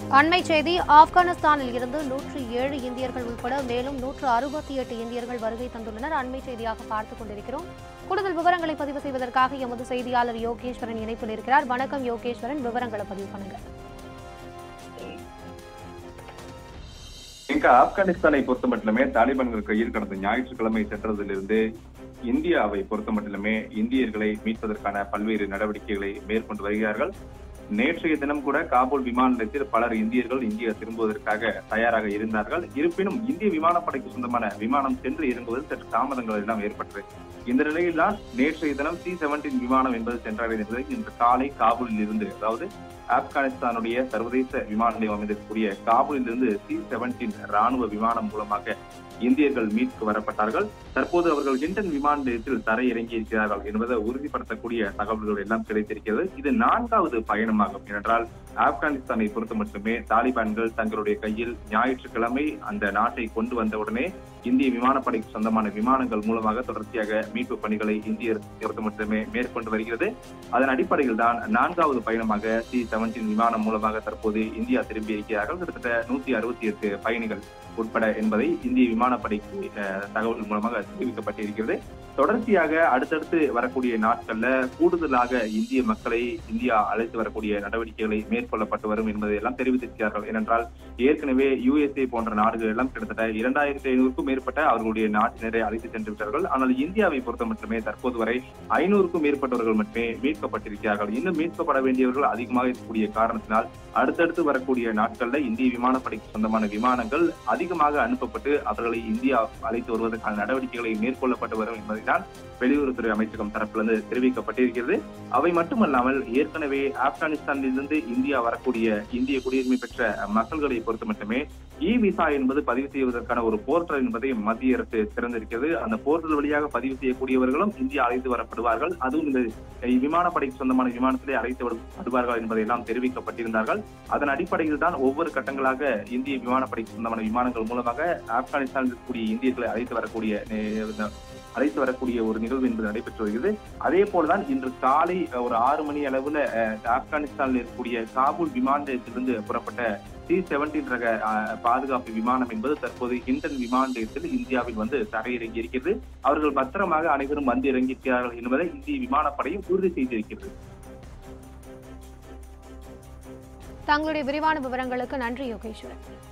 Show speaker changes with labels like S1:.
S1: அண்மை செய்தி ஆப்கானிஸ்தானில் இருந்து 107 இந்தியர்கள் உட்பட மேலும் 168 இந்தியர்கள் வருகை தந்துள்ளனர். அண்மை செய்தியாக பார்த்துக் கொண்டிருக்கிறோம். கூடுதல் விவரங்களை பதிவு செய்வதற்காக எமது செய்தியாளர் யோகேஸ்வரன் இணைப்பில் இருக்கிறார். வணக்கம் யோகேஸ்வரன், விவரங்களை பதிவு பண்ணுங்க.
S2: ஆப்கானிஸ்தானை பொறுத்த மட்டுமே தாலிபான்கள் கையில் கடந்த ஞாயிற்றுக்கிழமை சென்றதிலிருந்து இந்தியாவை பொறுத்த மட்டுமே இந்தியர்களை மீட்பதற்கான பல்வேறு நடவடிக்கைகளை மேற்கொண்டு வருகிறார்கள். நேற்றைய தினம் கூட காபூல் விமான நிலையத்தில் பலர் இந்தியர்கள் இந்தியா திரும்புவதற்காக தயாராக இருந்தார்கள். இருப்பினும் இந்திய விமானப்படைக்கு சொந்தமான விமானம் சென்று இறங்குவதில் சற்று தாமதங்கள் எல்லாம் ஏற்பட்டது. இந்த நிலையில்தான் நேற்றைய தினம் C-17 விமானம் என்பது சென்றடைந்தது. இன்று காலை காபூலில் இருந்து, அதாவது ஆப்கானிஸ்தானுடைய சர்வதேச விமான நிலையம் அமைந்திருக்கக்கூடிய காபூலில் இருந்து C-17 ராணுவ விமானம் மூலமாக இந்தியர்கள் மீட்கு வரப்பட்டார்கள். தற்போது அவர்கள் ஹிண்டன் விமான நிலையத்தில் தரையிறங்கி இருக்கிறார்கள் என்பதை உறுதிப்படுத்தக்கூடிய தகவல்கள் எல்லாம் கிடைத்திருக்கிறது. இது 4வது பயணமாகும். ஏனென்றால் ஆப்கானிஸ்தானை பொறுத்த மட்டுமே தாலிபான்கள் தங்களுடைய கையில் ஞாயிற்றுக்கிழமை அந்த நாட்டை கொண்டு வந்தவுடனே இந்திய விமானப்படைக்கு சொந்தமான விமானங்கள் மூலமாக தொடர்ச்சியாக மீட்பு பணிகளை இந்தியர் பொறுத்த மட்டுமே மேற்கொண்டு வருகிறது. அதன் அடிப்படையில் தான் 4வது பயணமாக C-17 விமானம் மூலமாக தற்போது இந்தியா திரும்பி இருக்கிறார்கள். கிட்டத்தட்ட 168 பயணிகள் உட்பட என்பதை இந்திய விமானப்படைக்கு தகவல் மூலமாக தெரிவிக்கப்பட்டிருக்கிறது. தொடர்ச்சியாக அடுத்தடுத்து வரக்கூடிய நாட்கள்ல கூடுதலாக இந்திய மக்களை இந்தியா அழைத்து வரக்கூடிய நடவடிக்கைகளை மேற்கொள்ளப்பட்டு வரும் என்பதை எல்லாம் தெரிவித்திருக்கிறார்கள். ஏனென்றால் ஏற்கனவே USA போன்ற நாடுகள் எல்லாம் கிட்டத்தட்ட 2500க்கும் மேற்பட்ட அவர்களுடைய நாட்டினரை அழைத்து சென்று விட்டார்கள். ஆனால் இந்தியாவை பொறுத்த மட்டுமே தற்போது வரை 500க்கும் மேற்பட்டவர்கள் மட்டுமே மீட்கப்பட்டிருக்கிறார்கள். இன்னும் மீட்கப்பட வேண்டியவர்கள் அதிகமாக இருக்கக்கூடிய காரணத்தினால் அடுத்தடுத்து வரக்கூடிய நாட்கள்ல இந்திய விமானப்படைக்கு சொந்தமான விமானங்கள் அதிகமாக அனுப்பப்பட்டு அவர்களை இந்தியா அழைத்து வருவதற்கான நடவடிக்கைகளை மேற்கொள்ளப்பட்டு வரும் என்பதைதான் வெளியுறவுத்துறை அமைச்சகம் தரப்பிலிருந்து தெரிவிக்கப்பட்டிருக்கிறது. அவை மட்டுமல்லாமல் ஏற்கனவே ஆப்கானிஸ்தானிலிருந்து இந்தியா வரக்கூடிய இந்திய குடியுரிமை பெற்ற மக்கள்களை பொறுத்த மட்டுமே விசா என்பது பதிவு செய்வதற்கான ஒரு போர்ட்டல் என்பதை மத்திய அரசு திறந்திருக்கிறது. அந்த போர்ட்டல் வழியாக பதிவு செய்யக்கூடியவர்களும் இந்தியா அழைத்து வரப்படுவார்கள். அதுவும் இந்த விமானப்படைக்கு சொந்தமான விமானத்திலே அழைத்து வருவார்கள் என்பதை எல்லாம் தெரிவிக்கப்பட்டிருந்தார்கள். அதன் அடிப்படையில் தான் ஒவ்வொரு கட்டங்களாக இந்திய விமானப்படைக்கு சொந்தமான விமானங்கள் மூலமாக ஆப்கானிஸ்தானில் இருக்கக்கூடிய இந்தியர்களை அழைத்து வரக்கூடிய ஒரு நிகழ்வு என்பது நடைபெற்று வருகிறது. அதே போலதான் இன்று காலை ஒரு 6 மணி அளவுல ஆப்கானிஸ்தானில் இருக்கக்கூடிய காபூல் விமான நிலையத்திலிருந்து புறப்பட்ட C-17 ரக பாதுகாப்பு விமானம் என்பது தற்போது ஹிண்டன் விமான நிலையத்தில் இந்தியாவில் வந்து தரையிறங்கி இருக்கிறது. அவர்கள் பத்திரமாக அனைவரும் வந்து இறங்கியிருக்கிறார்கள் என்பதை இந்திய விமானப்படையும் உறுதி செய்திருக்கிறது.
S1: தங்களுடைய விரிவான விவரங்களுக்கு நன்றி யோகேஸ்வரன்.